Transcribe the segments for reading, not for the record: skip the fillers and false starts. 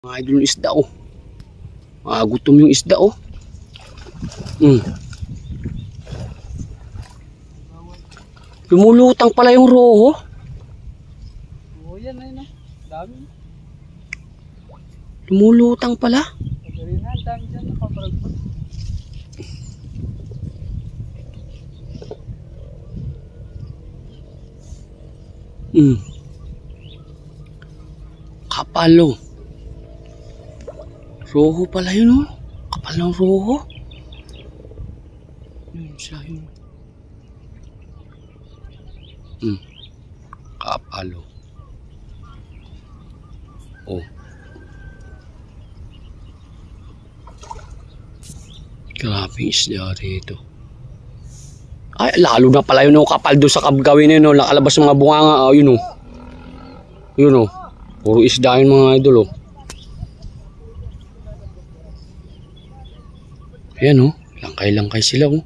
Mga idol yung isda oh. Gutom yung isda oh. Lumulutang pala yung roho. Oh, yan na. Dami. Lumulutang pala. Dami dyan nakaparagpag. Kapalo. Roho pala yun oh. Kapal ng roho. Yun siya yun. Kapalo. Oh. Grabe isda rito. Ay, lalo na pala yun oh. Kapal doon sa kabgawin yun oh. Nakalabas ng mga bunganga. Yun oh. Yun oh. Puro isda yun mga idol oh. Ayan oh, langkay-langkay sila oh.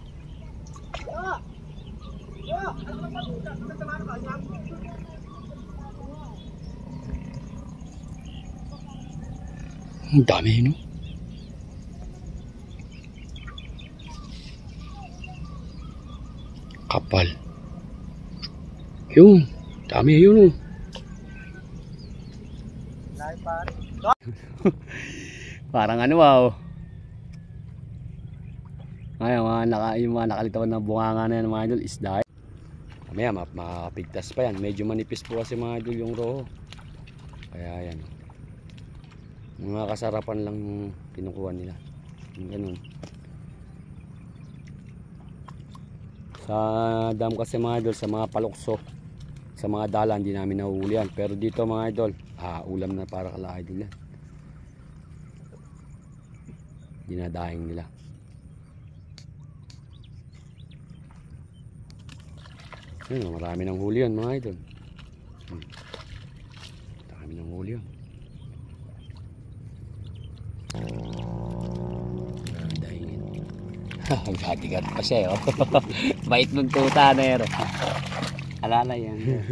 Ang dami no. Kapal. Yun, dami yun oh. Parang ano wow. Ngayon yung mga nakalitawan na bunganga na yan mga idol isda. Mamaya makapigtas pa yan. Medyo manipis po kasi mga idol yung roho. Kaya yan. Mga kasarapan lang kinukuha nila. Yung ganun. Sa dam kasi mga idol, sa mga palukso, sa mga dala hindi namin nahuhuli yan. Pero dito mga idol, ulam na para kala idol yan. Dinadaing nila. Ayun, marami ng huli yan mga idol. Marami ng huli yan. Daingin. Gati-gat pa siya oh. Bait ng tuta na yun. Alala yan.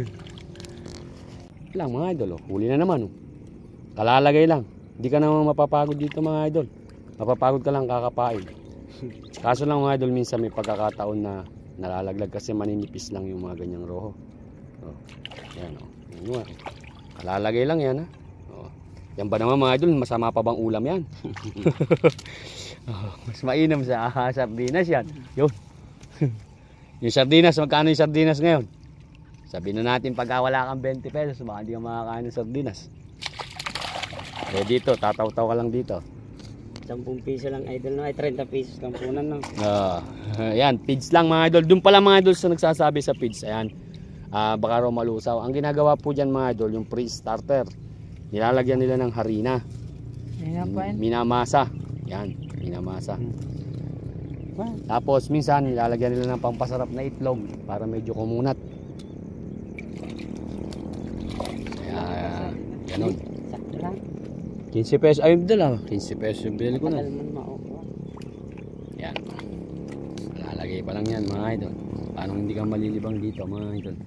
Lang mga idol oh. Huli na naman oh. Kalalagay lang. Hindi ka naman mapapagod dito mga idol. Mapapagod ka lang kakapain. Kaso lang mga idol, minsan may pagkakataon na nalalaglag kasi maninipis lang yung mga ganyang roho. Oh, yan oh. Yan, kalalagay lang yan ha. Oh. Yan ba naman mga idol, masama pa bang ulam yan? Oh, mas mainam sa sardinas yan. Yun. Yung sardinas, magkano yung sardinas ngayon? Sabihin na natin pagka wala kang 20 pesos, baka hindi ka makakain ng sardinas. Eh dito, tataw-taw ka lang dito. 10 piso lang idol no, ay 30 pesos lang punan no. Ayan, feeds lang mga idol. Doon pala mga idol sa nagsasabi sa feeds. Ayan, baka raw malusaw. Ang ginagawa po dyan mga idol, yung pre-starter. Nilalagyan nila ng harina. Minamasa. Yan, minamasa. Tapos minsan nilalagyan nila ng pampasarap na itlog para medyo kumunat. Ayan, ganun. 15 pesos, ayun dala. 15 pesos yung binili ko na. Yan. Lalagay pa lang yan mga idol. Paano hindi ka malilibang dito mga idol.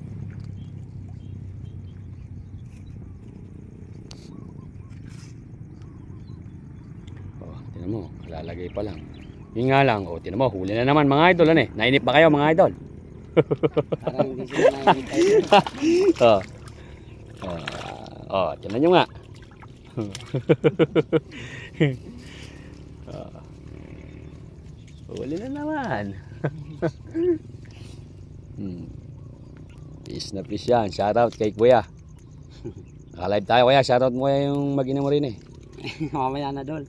Oh, tinan mo, lalagay pa lang. Yun nga lang, oh, tinan mo, huli na naman mga idol. Ano eh? Nainip pa kayo mga idol? Parang hindi sila nainip idol. Oh, tinan nyo nga. Huli na naman. Fish na fish yan. Shoutout kay kuya. Naka-live tayo kuya. Shoutout mo kaya yung mag-ina mo rin eh. Mamaya na dol.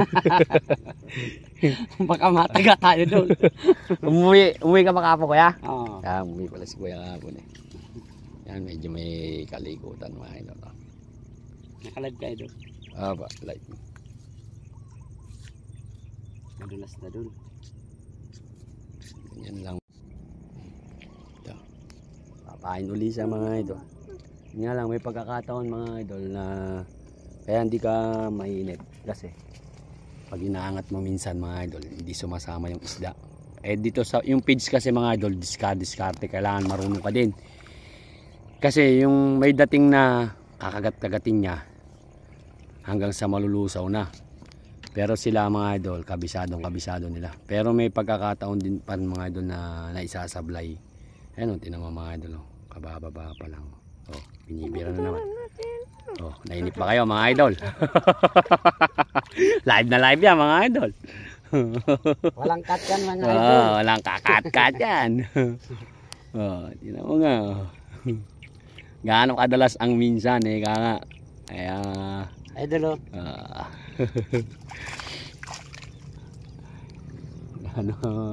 Baka mataga tayo dol. Umuwi ka pa kapo kuya? Oo. Umuwi pala si kuya kahapon eh. Yan, medyo may kalikutan mga ino. Naka-live kayo dol. Ba, live. Madulas na dol. Yan lang. Ito. Papain uli sa mga idol. Nga lang may pagkakataon mga idol na kaya hindi ka mainit kasi pag inaangat mo minsan mga idol hindi sumasama yung isda. Eh dito sa yung feeds kasi mga idol diskarte kailangan marunong ka din. Kasi yung may dating na kakagat-kagatin niya hanggang sa malulusaw na. Pero sila mga idol, kabisado nila. Pero may pagkakataon din pa mga idol na naisasablay. Ayun, tinan mo mga idol, kabababa pa lang. Oh, binibira na naman. Oh, nainip ba kayo mga idol? Live na live yan mga idol. Walang cut yan mga idol. Walang kakat-kat yan. Oh, tinan mo nga. Gaano kadalas ang minsan kaya kaya Idol ano,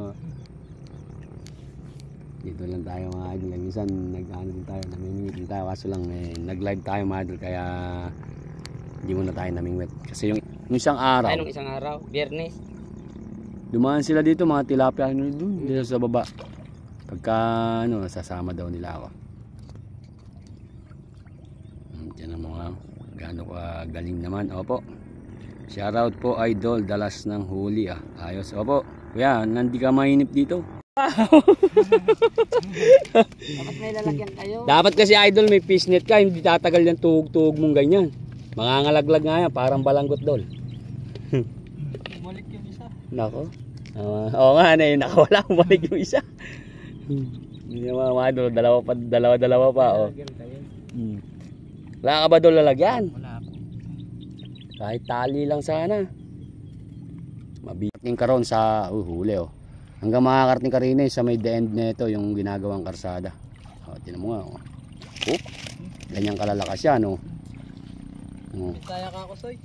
dito lang tayo mga idol. Minsan nag-ano din tayo, namimingwit din tayo, kaso lang nag-live tayo mga idol, kaya hindi muna tayo namingwit. Kasi yung isang araw, ay nung isang araw, Biyernes. dumaan sila dito mga tilapia doon dito sa baba. Pagka sasama daw nila ako. Diyan ang mga gaano ka galing naman. Opo, shoutout po idol, dalas ng huli ayos. Opo kuya, nandi ka mainip dito. Dapat may lalagyan kayo. Dapat kasi idol may fishnet ka, hindi tatagal yung tuhog-tuhog mong ganyan. Mangangalaglag nga yan, parang balanggot dol. Bumalik yung isa. Nako. Oo nga nakawala, bumalik yung isa. Hindi naman mga idol, dalawa pa. Lalagyan kayo. Wala ka ba dol lalagyan? Wala po. Kahit tali lang sana. Mabiting ka ron sa huli hanggang makakarating ka rin sa may the end nito yung ginagawang karsada. Tinan mo nga ganyan kalalakas yan Kaya ka ako soy.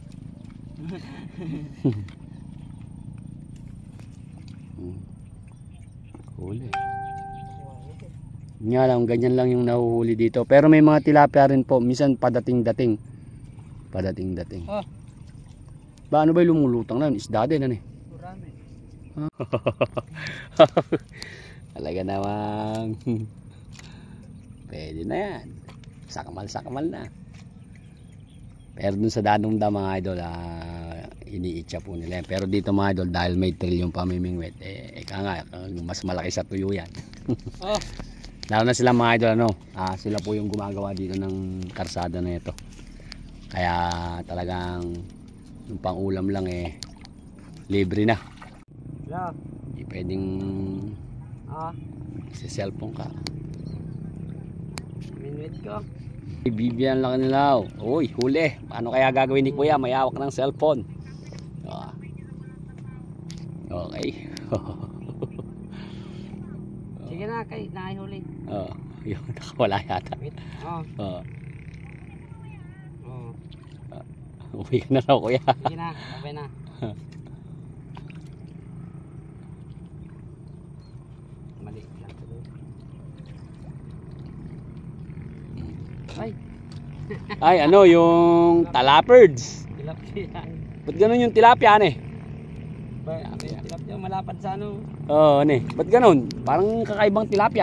Huli. Nga lang, ganyan lang yung nahuhuli dito. Pero may mga tilapia rin po. Minsan padating-dating. Ba, ano ba yung lumulutang na? Isda din, Marami. Talaga namang pwede na yan. Sakmal na. Pero dun sa Danumda mga idol, iniitsa po nila yan. Pero dito mga idol, dahil may trill yung pamimingwit, mas malaki sa tuyo yan. Lalo na sila mga idol, sila po yung gumagawa dito ng karsada na ito. Kaya talagang yung pang-ulam lang libre na. Yeah. Hindi pwedeng sa cellphone ka. Minute ko. Bibiyan lang nila. Uy, huli. Paano kaya gagawin ni Kuya? May hawak ng cellphone. Okay. Sige na, nakahuli. Yung nakawala yata. Uwi ka na raw Kuya. Sige na, okay na. Mali lang ito. Ay, yung talaperds. Tilapia. Ba't ganun yung tilapia Tilapia malapad sa ba't ganun? Parang kakaibang tilapia.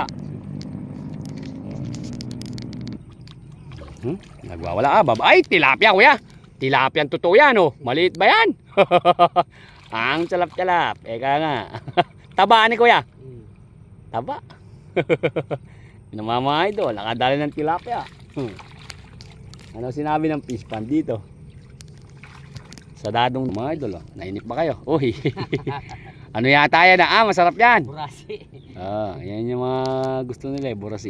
Nagwawala ka. Ay, tilapia Kuya. Tilapia ang totoo yan Maliit ba yan? Ang calap-calap. Eka nga. Taba ni Kuya. Taba. Namamay doon. Nakadali ng tilapia. Ano sinabi ng fish pan dito? Sa dadong mga idol nainip ba kayo? Uy. Ano yata yan masarap yan. Burasi. Yan yung mga gusto nila burasi.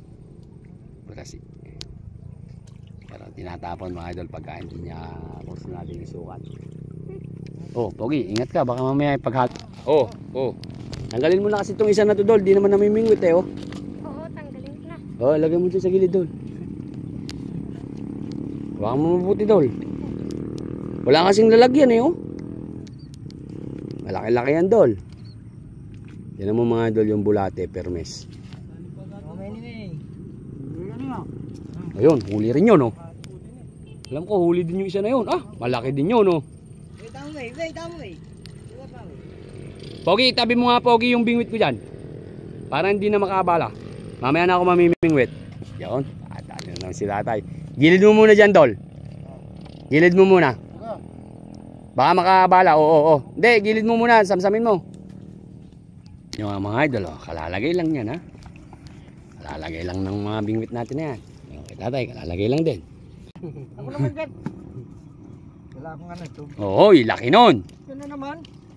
Pero tinatapon mga idol pagka hindi niya gusto natin isukat. Pogi, ingat ka baka mamaya paghat. Tanggalin mo na kasi itong isa na to dol, di naman namimingwit Oo, tanggalin ko na. Lagay mo dyan sa gilid dol. Baka mo mabuti dol. Wala kasing lalagyan Malaki-laki yan dol. Yan mo mga dol yung bulate permes. Ayun, huli rin yun Alam ko huli din yung isa na yun. Malaki din yun Pogi, tabi mo nga Pogi yung bingwit ko dyan. Para hindi na makabala. Mamaya na ako mamimingwit. Yan. Dali na lang si tatay. Gilid mo muna dyan dol. Gilid mo muna. Baka makabala. Oo. Hindi, gilid mo muna. Samsamin mo. Yung mga idol kalalagay lang yan Kalalagay lang ng mga bingwit natin na yan. Okay tatay, kalalagay lang din. Ako naman dyan. Wala akong ano ito. Oy, laki nun. Yan na naman.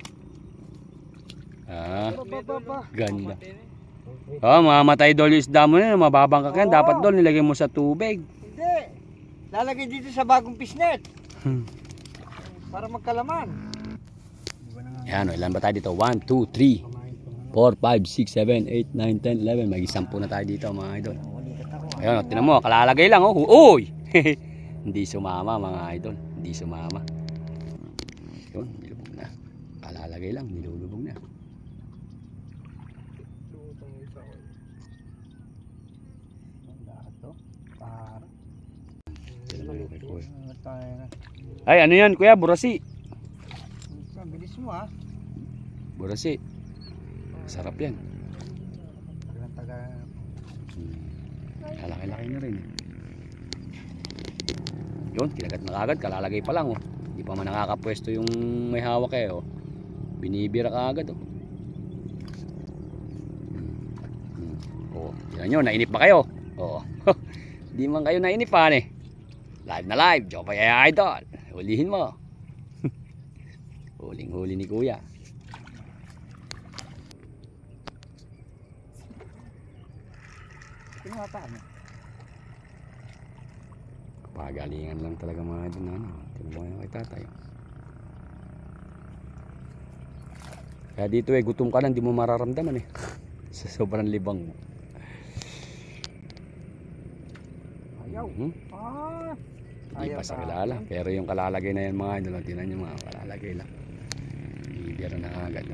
Ah, ganda. Oh, mamatay dol yung isda mo na, mababang ka yan. Dapat dol, nilagay mo sa tubig. Hindi. Lalagay dito sa bagong pisnet. Para magkalaman. Yan, ilan ba tayo dito? 1, 2, 3, 4, 5, 6, 7, 8, 9, 10, 11. Mag-10 na tayo dito mga idol. Ayun, tinan mo, kalalagay lang. Oh. Uy! Hindi sumama mga idol. Hindi sumama. Yun, nilubog na. Kalalagay lang, nilulubog na. Ay, ano yan kuya? Burasi. Bilis mo ha. Burasi. Sarap yan. Kalaki-laki na rin. Yun, kinagat na kagad. Kalalagay pa lang. Oh. Hindi pa man nakakapwesto yung may hawak eh. Oh. Binibira kagad. Oh. Oh, tignan nyo, nainip ba kayo? Oh. Hindi man kayo nainipan eh. Live na live. Jopa Yaya Idol. Hulihin mo. Huling-huli ni kuya. Pagalingan lang talaga mga idol na ano. Tinubuhan kay tatay. Kaya dito eh, gutom ka lang, di mo mararamdaman eh. Sa sobrang libang mo. Ayaw. Hindi pa sa kilala. Pero yung kalalagay na yan mga idol, tinan nyo mga kalalagay lang. Bibira na agad.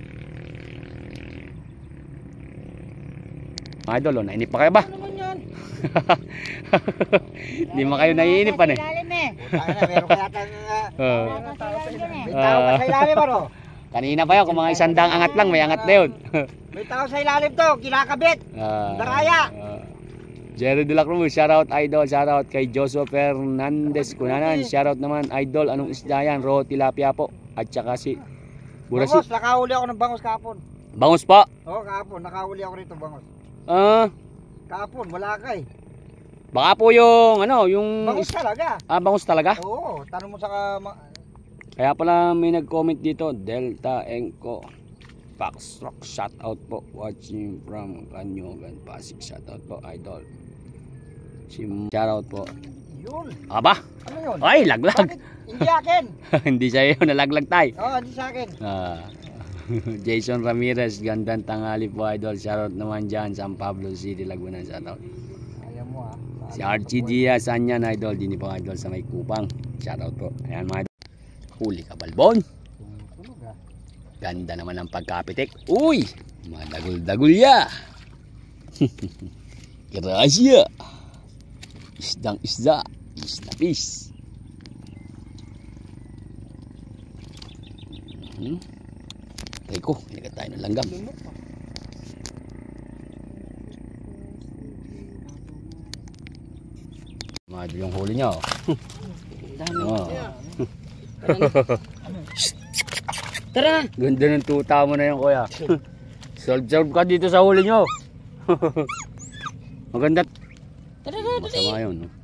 Mga idol, nainip pa kayo ba? Ano naman yan? Hindi mo kayo naiinipan eh. Meron kaya may tao pa sa ilalim ano? Kanina pa yun, kung mga 100 angat lang, may angat na yun. May tao sa ilalim to, kinakabit. Daraya. Jerry de la Cruz, shoutout idol, shoutout kay Joshua Fernandez Kunanan, shoutout naman idol, anong isda yan? Raw tilapia po, at saka si Burasi. Bangos, nakahuli ako ng bangos kahapon. Bangus po? Oo, kahapon, nakahuli ako rito bangos. Kahapon, wala ka eh. Baka po yung ano, yung Bangus talaga. bangus talaga? Oo, tanong mo sa Kaya pala may nag-comment dito, Delta Enco Pax Rock, shoutout po, watching from Kanyogan Pasig, shoutout po idol. Shoutout po. Yun. Aba? Ano yun? Ay, laglag. Bakit? Hindi akin. Hindi sa'yo, nalaglag tayo. Oo, hindi sa akin. Jason Ramirez, gandang tanghali po idol. Shoutout naman dyan, San Pablo City, Laguna. Shoutout. Ayaw mo ha. Si Archie Diaz, Anyan idol. Dini po idol sa may Kupang. Shoutout po. Ayan mga idol. Huli ka balbon. Tulog ha. Ganda naman ang pagkapitik. Uy! Madagul-dagul ya. Gracia. Isdang isda. Isnapis. Teko, hinigat tayo ng langgam. Mga idol yung huli nyo. Tara! Ganda ng tuta mo na yun kuya. Solve ka dito sa huli nyo. Maganda. Masama yun. No?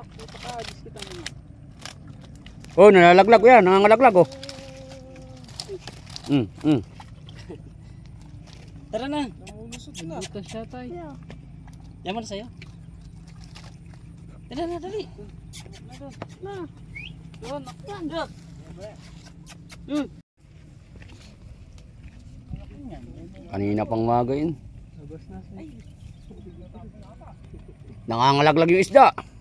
Oh, nalalaglag yan. Nangangalaglag oh. Tara na! Buta siya tayo. Yaman na sa'yo. Tara na, dali! Na! Doon! Kanina pang maga yun. Nangangalaglag yung isda.